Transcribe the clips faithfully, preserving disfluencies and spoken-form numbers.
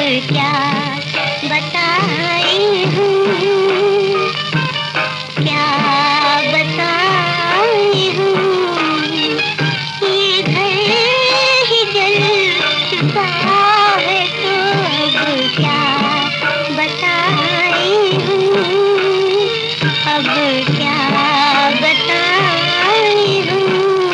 क्या बताई हूँ, क्या बताई हूँ, ये घर ही जल चुका है तो अब क्या बताई हूँ, अब क्या बताई हूँ।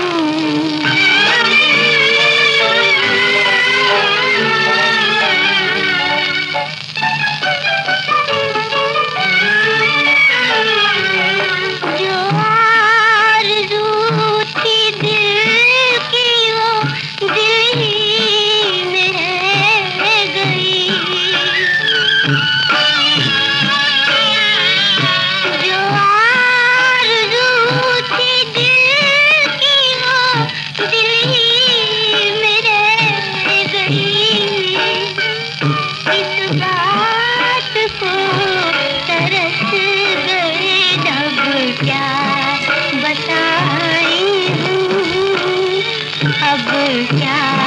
जो आरज़ू थी दिल की वो दिल ही में रह गई, जो आरज़ू थी दिल की वो दिल ही में रह गई। इस बात को तरस गए अब क्या बताई हूँ, अब क्या